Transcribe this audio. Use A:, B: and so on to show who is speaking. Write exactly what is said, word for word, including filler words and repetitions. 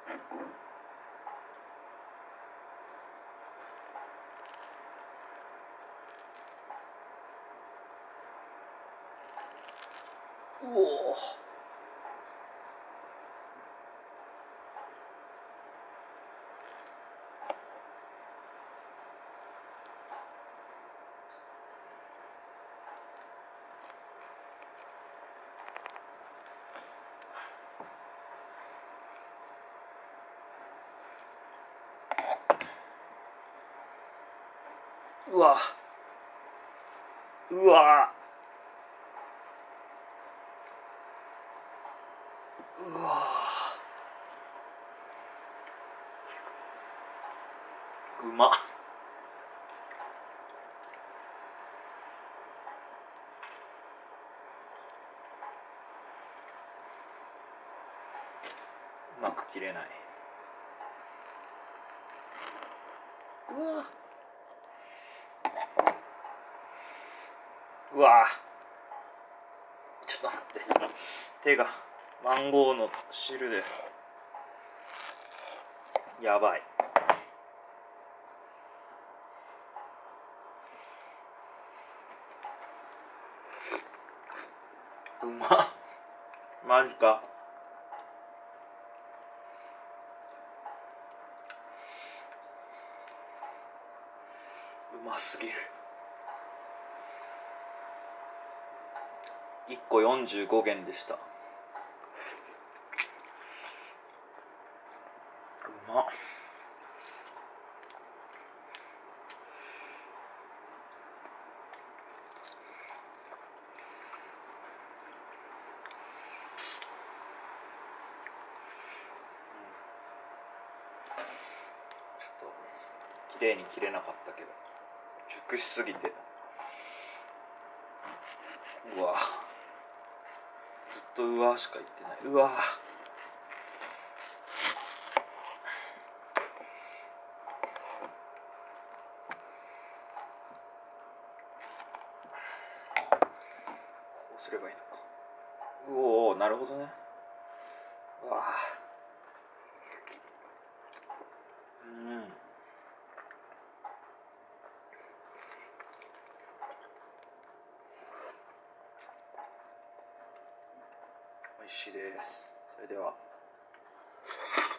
A: うおー、うわうわうわうまっ。うまく切れない。うわうわちょっと待って、手がマンゴーの汁でやばい。うまっ、マジか。うますぎる。いっこよんじゅうごげんでした。うまっ。ちょっと綺麗に切れなかったけど熟しすぎて、うわずっとうわしか言ってない。うわこうすればいいのか。うおー、なるほどね。うわうん、美味しいです。それでは。